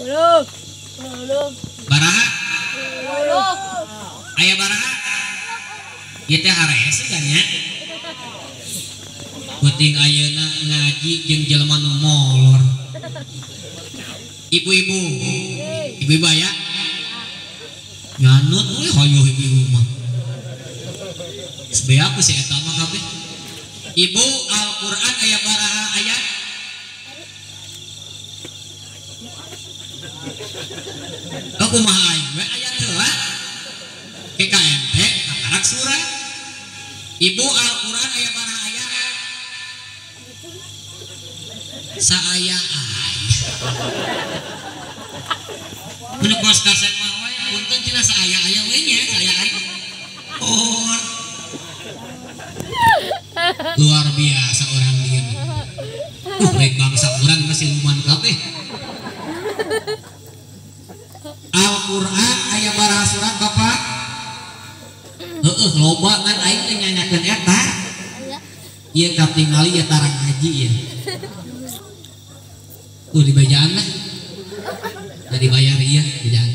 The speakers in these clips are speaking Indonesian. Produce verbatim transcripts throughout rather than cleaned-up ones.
Baraha aya baraha ieu teh hares kan nya penting ayeuna ngaji jeung jelema nu molor. Ibu-ibu ibu-ibu aya nyanut we hoyong ibu-ibu mah sebaya aku sih eta mah kabeh. Ibu Al-Qur'an aya baraha ayat kumaha aing we ayat heula K K M T kakarak surat. Ibu Al-Qur'an aya baraha ayat saaya aya mun kos kaset mah we punten cenah saaya aya we nya saaya aya oh luar biasa orang dia uh rek bangsa urang masih luman kabeh. Al-Qur'an aya baraha surat Bapak heueuh loba ngan aing teh nyanyakeun eta ieu katingali ya tarang haji ya tuh dibajaan lah nah dibayar iya bejaan.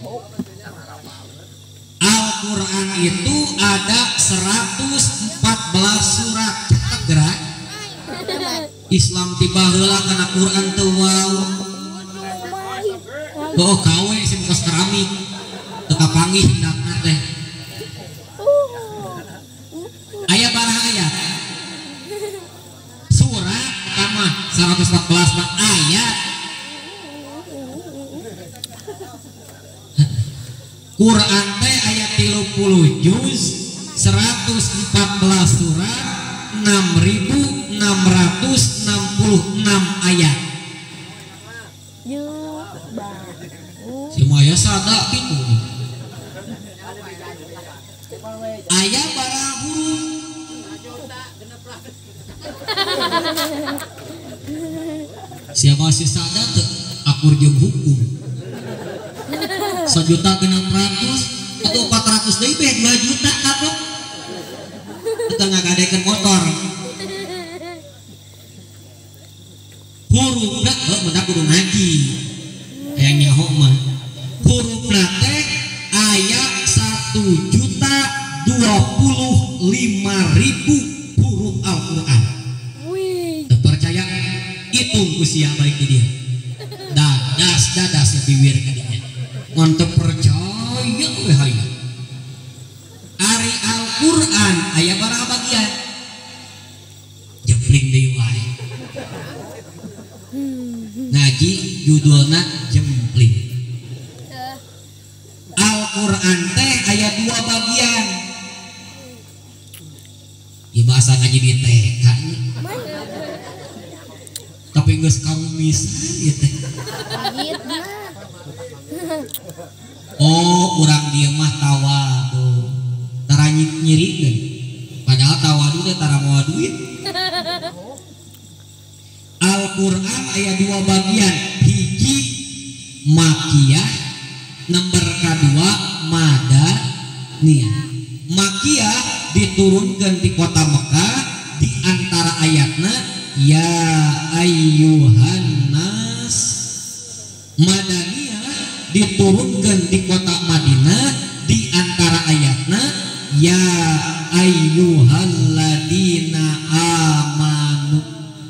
Al-Qur'an itu ada seratus empat belas surat cetak gerak Islam tiba heula kana Qur'an teu wow oh kawe sih bekas keramik teu kapanggih hendakna teh aya baraha ayat surat pertama seratus empat belas mah ayat Quran teh ayat tiga puluh juz seratus empat belas surat enam ribu enam ratus enam puluh enam ayat semuanya sada gitu aya baraha huruf siapa sih sada teu akur jeung hukum sejuta genap ratus atau empat ratus deui beh dua juta kapok kita ngagadekeun motor hurufna heuh mun kudu ngaji aya nyaho mah hurufna teh aya satu juta dua puluh lima ribu huruf Al-Qur'an. Teu percaya hitung ku sia balik ke dia dadas dadas biwir ka dinya mun teu percaya we hayu ari Al-Qur'an aya baraha bagian jempling deui wae ngaji judulna jempling. Al-Qur'an teh aya dua bagian di bahasa ngaji di T K tapi geus kamumisan ieu teh oh urang dieu mah tawadu tara nyirikeun padahal tawadu teh tara moal duit. Al-Qur'an aya dua bagian hiji makiyah nomor kedua madaniyah. Makiyah diturunkan di kota Mekah di antara ayatna ya ayyuhan nas. Madaniyah diturunkan di kota Madinah di antara ayatna ya ayyuhalladzina amanu.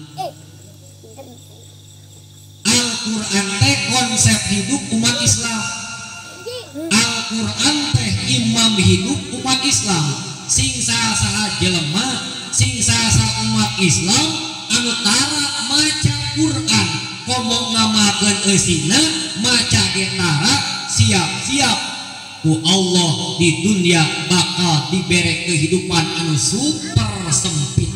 Al-Qur'an teh konsep hidup umat Islam. Al-Qur'an teh imam hidup umat Islam. Sing saha jelema, sing saha umat Islam anu tara maca Qur'an komo ngamakeun eusina maca ge tara siap-siap ku Allah di dunia bakal dibere kehidupan anu super sempit.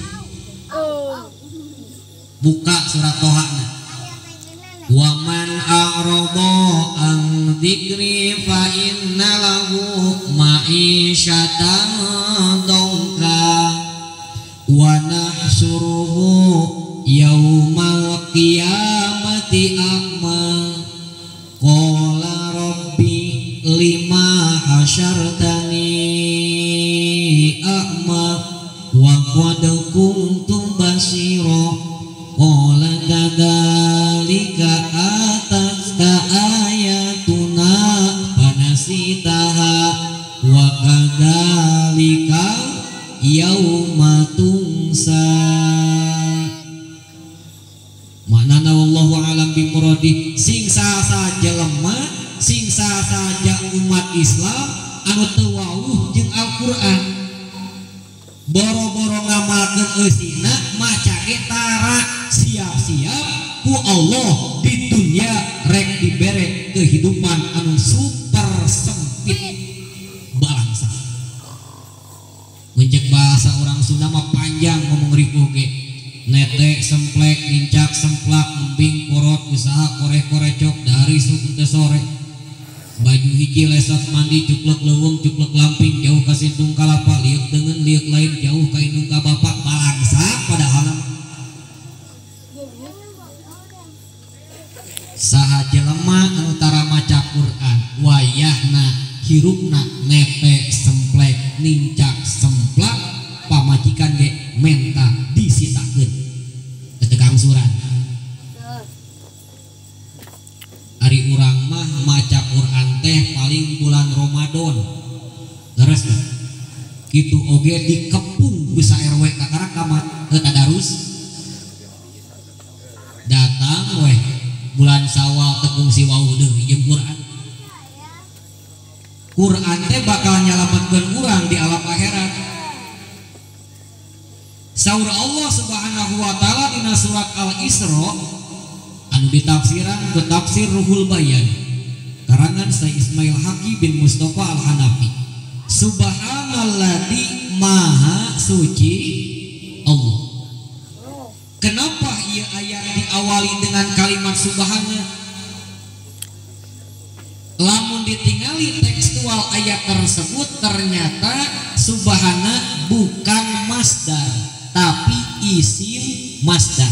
Buka surat Toha na wa man a'rada an dzikri fa inna lahu ma'isyatan dongka wa nahsyuruhu yaumal qiyamati a'ma qala rabbi lima hasyartani a'ma wa qad kuntum basira qala kadzalika atatka putih singsa saja lemah singsa saja umat Islam anu teu wawuh jeung Al-Qur'an boro-boro ngamalkeun eusina maca etara siap-siap ku Allah di dunia rek dibere kehidupan anu super sempit balangsa menjek bahasa orang Sunda mah panjang ngomong ripuh ge nete semplek lincak semplak membing porot usaha korek-korecok dari suku teu sore baju hiji lesot mandi cuplek leuweung cuplek lamping jauh ka sintung kalapa liuk deungeun liuk lain jauh ka indung ka bapak balangsa padahal saha jelema anu tara maca Quran wayahna hirupna nete semplek nincak semplak pamajikan ge menta disitakeun teu kangsuran ari urang mah maca Quran teh paling bulan Ramadan terus kitu oge dikepung ku R W kakarakamat teu tadarus datang weh bulan Syawal tekung si wau deui jeung Quran Quran teh bakal nyalametkeun urang di alam akhirat saur Allah Subhanahu wa taala dina surat Al-Isra anu ditafsiran ku tafsir Ruhul Bayan karangan Syekh Ismail Haqi bin Mustafa Al-Hanafi Subhanalladzi maha suci Allah. Kenapa ia ayat diawali dengan kalimat subhana? Lamun ditingali tekstual ayat tersebut ternyata subhana bukan masdar tapi isim masdar.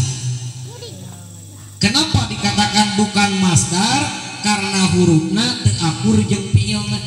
Kenapa dikatakan bukan masdar? Karena hurufna teu akur jeung fiilna.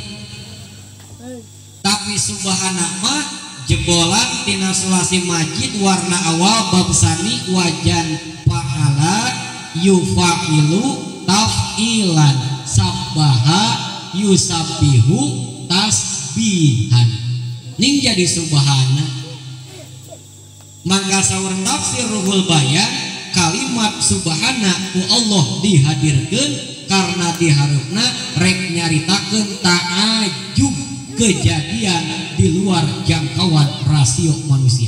Tapi subhana mah jebolan tina sulasi majid warna awal bab sani wajan fa'ala yufa'ilu taf'ilan sabbaha yusabbihu tasbihan ning jadi subhana. Mangga saur tafsir Ruhul Bayan kalimat subhana ku Allah dihadirkeun karena diharupna rek nyaritakeun ta'ajub kejadian di luar jangkauan rasio manusia.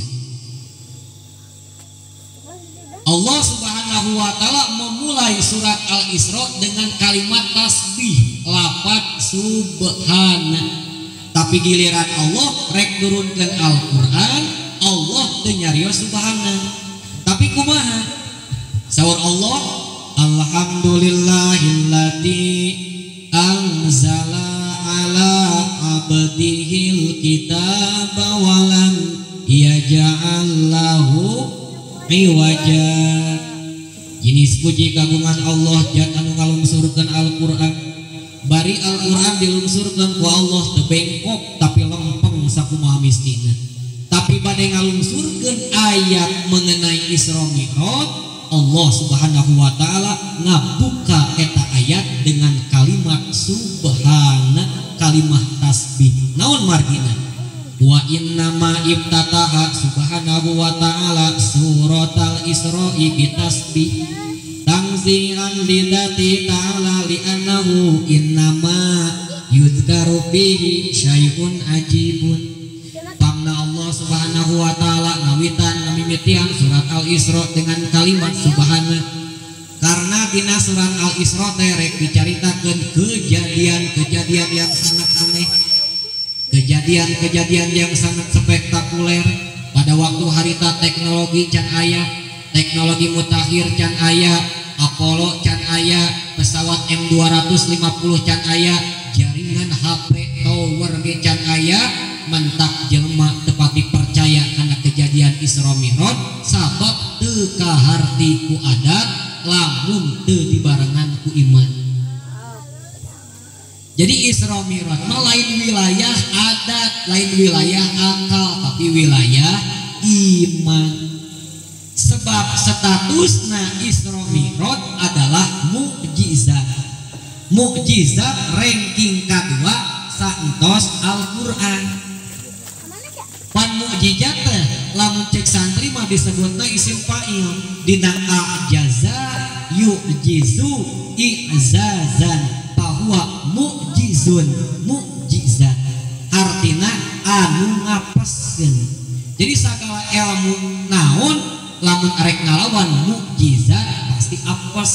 Allah Subhanahu wa taala memulai surat Al-Isra dengan kalimat tasbih lafaz subhana. Tapi giliran Allah rek turunkeun Al-Qur'an, Allah teu nyarios subhana. Tapi kumaha? Saur Allah, alhamdulillahilladzi anzala ala abdihil kitaba walam yaja'allahu iwaja. Jenis puji kagungan Allah jat anu ngalungsurkeun Al-Qur'an. Bari Al-Qur'an dilungsurkeun ku Allah teu bengkok tapi lempeng sakumaha mistina. Tapi bade ngalungsurkeun ayat mengenai Isra Mi'raj, Allah Subhanahu wa taala ngabuka eta ayat dengan kalimat subhana, kalimat tasbih. Naon margina? Wa innama ibtataha subhanahu wa ta'ala suratal Isra'i bitasbih tangzihan lidati ta'ala li'annahu innama yudhkaru bihi syai'un ajibun. Pamna Allah Subhanahu wa ta'ala ngawitan ngamimitian surat Al-Isra dengan kalimat subhana karena dina surat Al-Isra teh rek dicaritakeun kejadian-kejadian yang sangat aneh, kejadian-kejadian yang sangat spektakuler pada waktu harita teknologi can aya, teknologi mutakhir can aya, Apollo can aya, pesawat M dua ratus lima puluh can aya, jaringan H P tower ge can aya, mentak jelema tepati percaya karena kejadian Isra Mi'raj sabab teu kaharti ku adat lamun teu dibarengan ku iman. Jadi Isra Mi'raj mah lain wilayah adat, lain wilayah akal, tapi wilayah iman. Sebab statusna Isra Mi'raj adalah mukjizat. Mukjizat ranking kedua saentos Al-Qur'an. Pan mukjizat teh lamun cek santri mah disebutna isim fa'il dina ajaza yu'jizu yu'jizu i'zazan bahwa mu'jizun mu'jizat artina anu ngapaskeun. Jadi segala ilmu naon lamun arek ngalawan mu'jizat pasti apes.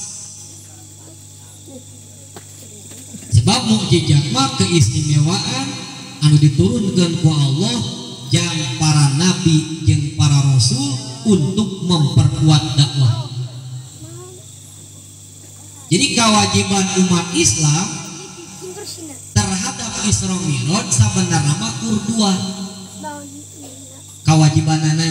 Sebab mukjizat mah keistimewaan anu diturunkeun ku Allah jeung para nabi jeung para rasul untuk memperkuat dakwah. Jadi kewajiban umat Islam terhadap Isra Mi'raj sabenerna mah kurdua. Kewajibanana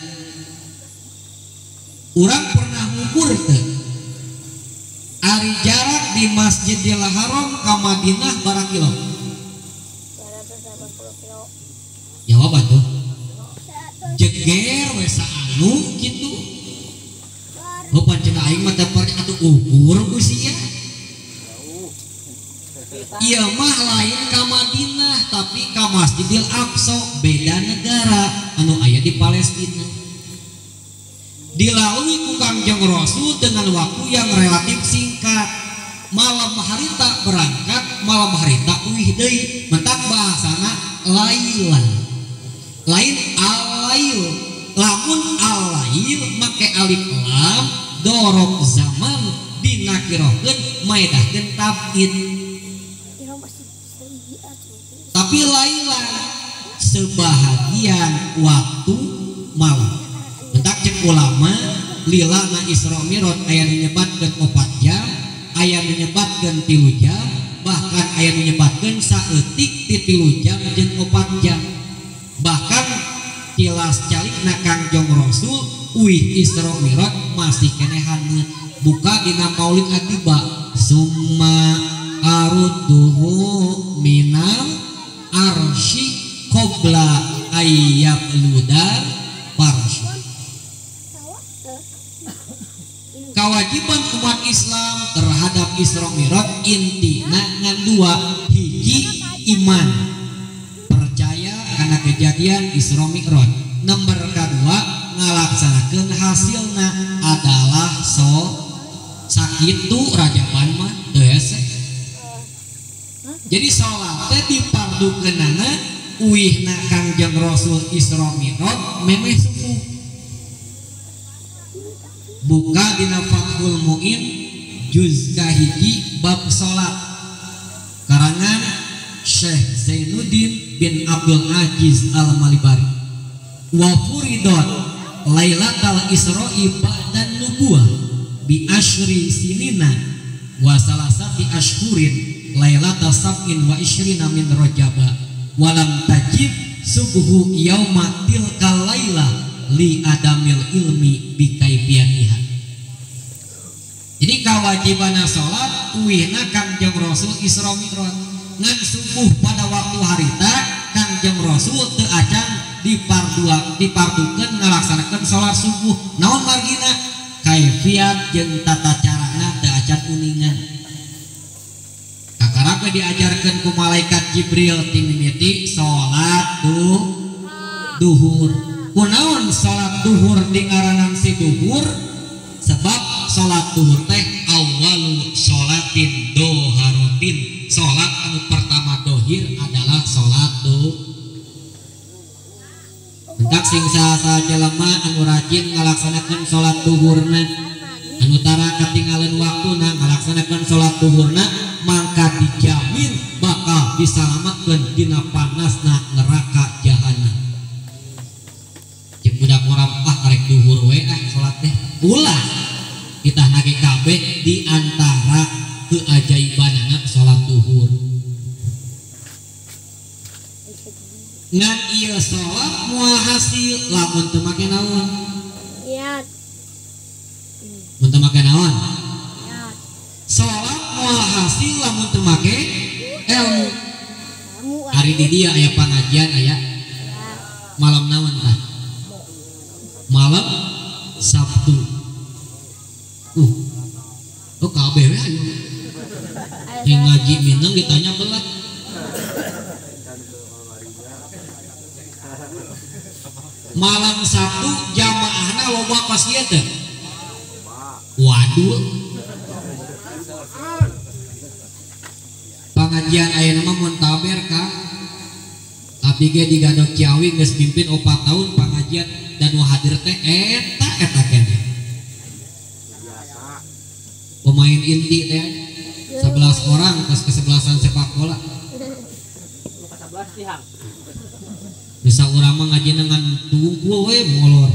urang pernah ngukur teh ari jarak di Masjidil Haram ka Madinah barang kilo? Jawab atuh. Jeger we saanu kitu. Oh pancen aing mah teu pernah atuh ukur ku sia. Ieu mah lain ka Madinah tapi ka Masjidil Aqsa beda negara anu aya di Palestina. Dilalui ku Kangjeng Rasul dengan waktu yang relatif singkat. Malam harita berangkat, malam harita uih deui. Mentak bahasana lailan. Lain al-lail. Lamun al-lail make alif lam dorob zaman dinakirohkeun maedahkeun tabid. Tapi lailan sebahagian waktu malam. Mentak cek ulama lila na Isra Mi'raj aya nyebatkeun opat jam, aya nyebatkeun tilu jam, bahkan aya nyebatkeun saeutik ti tilu jam jeung opat jam. Bahkan tilas calikna Kangjeng Rasul uih Isra Mi'raj masih keneh haneut. Buka dina Maulid Atiba summa arudduhu minal arsy qabla ayyab ludar farsy. Kewajiban umat Islam terhadap Isra Mi'raj intina ngan dua. Hiji iman percaya karena kejadian Isra Mi'raj. Nomor kedua ngalaksanakeun hasilna adalah so sakitu rajaban mah teu hese. Jadi salat teh dipardukeunana uihna Kangjeng Rasul Isra Mi'raj memeh subuh. Buka dina Fathul Mu'in juz kahiji bab salat karangan Syekh Zainuddin bin Abdul Aziz Al-Malibari. Wa furidot lailatal Isra'i ba'dan nubuwah bi asyri sinina wa salasati ashhurin lailatal sab'in wa isyrina min rajaba walam tajib subuhu yauma tilkal lailah li adamil ilmi bi kaifiyatiha. Jadi kewajiban salat uihna Kangjeng Rasul Isra Mi'raj ngan subuh pada waktu harita Kangjeng Rasul teu acan dipardua dipardukeun ngalaksanakeun salat subuh. Naon margina? Kaifiat jeung tata carana teu acan uningan. Kakarape diajarkeun ku malaikat Jibril ti mimiti salat duh duhur. Kunaon salat duhur dingaranan si duhur? Sebab salat duhur teh awwalu sholatin doharotin. Salat anu pertama dohir adalah salat duhur. Entak sing saha jelema anu rajin ngalaksanakeun salat duhurna anu tara katinggalan waktuna ngalaksanakeun salat duhurna mangka dijamin bakal disalamatkeun dina panasna neraka jahanam. Budak orang ah karek duhur we ah salat teh ulah kita nage kabeh di antara keajaibanana salat duhur. Ngan ieu salat moal hasil lamun teu make naon? Niat. Mun teu make naon? Niat. Salat moal hasil lamun teu make ilmu. Hari di dia aya pangajian aya. Malam naon tah? Malam Sabtu. Uh, oh K B W ayo. Yang ngaji minang ditanya belat. Malam Sabtu jamaahna loba pas ieu teh. Waduh, pengajian aya nama mun taber Kang abdi ge di Gadog Ciawi geus pimpin opat tahun pengajian dan nu hadir teh eta eta keneh pemain inti teh sebelas orang pas kesebelasan sepak bola bisa urang mah ngaji dengan tungku we molor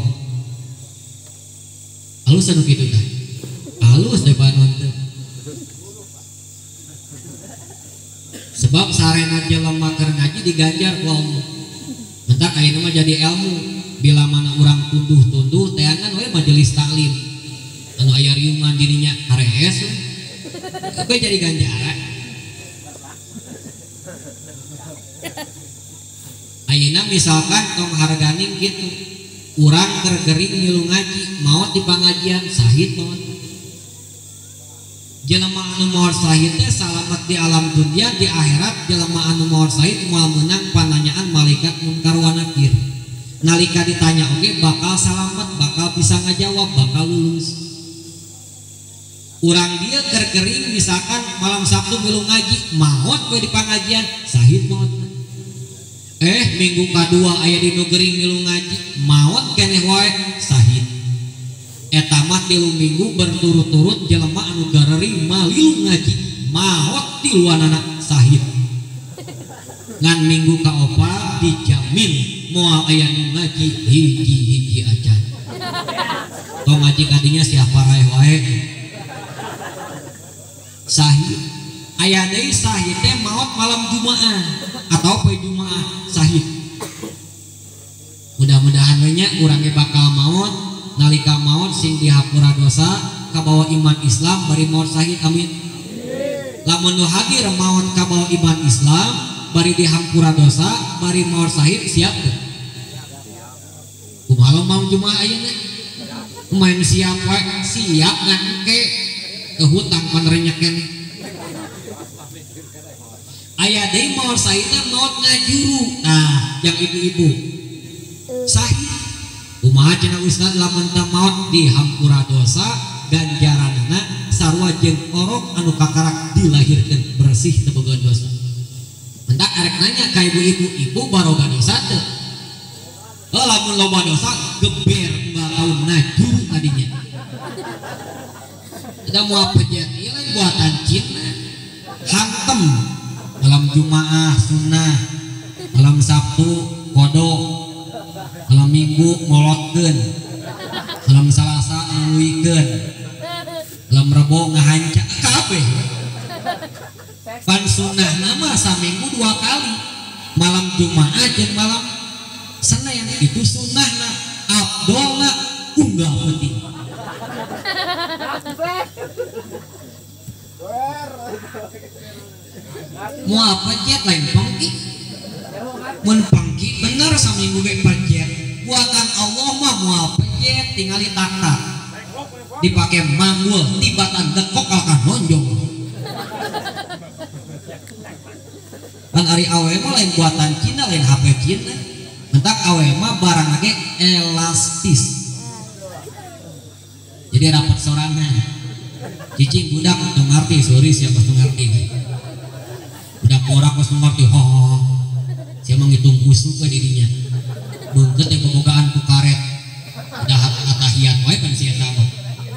halus anu kitu teh halus deh banon teh sebab sarena jelema keur ngaji diganjar ku Allah mentak ayeuna mah jadi ilmu bila mana urang tunduh-tunduh teangan we majelis taklim anu aya riungan dirinya harees we jadi ganjaran ayeuna misalkan tong harganing gitu urang tergering ngilu ngaji maot di pangajian sahid maot jelema anu maot sahid teh salamet di alam dunia di akhirat jelema anu maot sahid moal menang pananyaan malaikat munkar wa nakir nalika ditanya oke okay, bakal salamet bakal bisa ngajawab bakal lulus urang dia tergering misalkan malam Sabtu ngilu ngaji maot we di pangajian sahid maot eh minggu kedua aya di nu gering ngilu ngaji maot keneh wae sahid eta mah tilu minggu berturut-turut jelema anu garering malilu ngaji maot di luanana sahid ngan minggu kaopat dijamin moal aya nu ngaji hiji-hiji acan tong ngaji kadinya siapa rae wae sahid aya deui sahid teh maot malam Jumaah atau poe Jumaah sahid mudah-mudahan we nya urang ge bakal maot nalika maot sing dihapura dosa kabawa iman Islam bari maot sahid amin lamun nu hadir maot kabawa iman Islam bari dihampura dosa bari maot sahid siap teu kumaha malam Jumaah ayeuna main siap we siap ngan engke ke hutang panerenya keneh aya deui maot sahid maot ngajuru nah yang ibu-ibu sahid kumaha cenah Ustaz lamun teu maot dihampura dosa ganjaranna sarua jeung orok anu kakarak dilahirkeun bersih teu boga dosa mentak arek nanya ka ibu-ibu ibu baroga dosa teu oh lamun loba dosa geber unggal taun ngajuru tadinya udah mau apa jadi lain buatan Cina hantem malam Jumaah sunnah malam Sabtu kodok malam Minggu molotkeun malam Salasa nguluikeun malam Rebo ngahanca kabeh pan sunnah nama saminggu dua kali malam Jumaah jeung malam Senin itu sunnahna abdolna unggal penting mau apa jet lain pangki mun pangki bener saminggu ge pajet buatan Allah mah mau apa jet tinggali takta dipake manggul tibatan dekok akan nonjong kan ari awe mah lain buatan Cina lain H P Cina mentak awe mah barang lagi elastis jadi rapat sorangan cicing budak untuk ngerti sorry siapa tuh ngerti budak orang pas ngerti ho siapa menghitung kusuk ke dirinya bungket yang pembukaan ku karet udah atahiyat wae kan si eta mah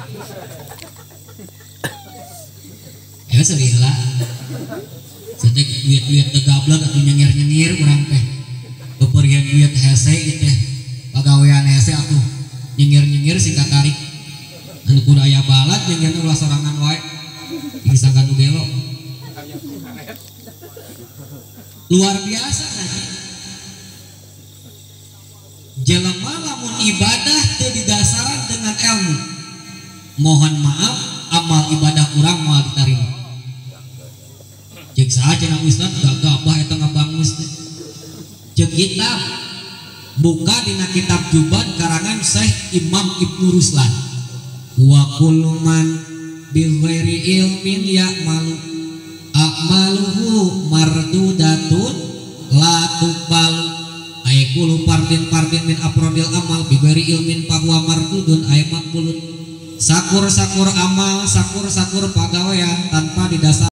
ya serihala setek duit-duit tegablek atau nyengir-nyengir urang teh bepergian duit hese itu pagawean hese atuh nyengir-nyengir sing katarik anu kudu aya balat nyengirna ulah sorangan wae disangkan nu gelo luar biasa ngaji jelema lamun ibadah teu didasaran dengan ilmu mohon maaf amal ibadah urang moal ditarima ceuk saha cenah Ustaz gagabah eta ngabangus teh ceuk kitab buka dina kitab Jubat karangan Syekh Imam Ibnu Ruslan wa kullu man bi ghairi ilmin ya'malu a'maluhu mardudatun la tuqbal ay kullu fardin fardin min afrodil amal bi ghairi ilmin fahuwa mardudun ay maqbulun sakur-sakur amal, sakur-sakur pagawean tanpa didasar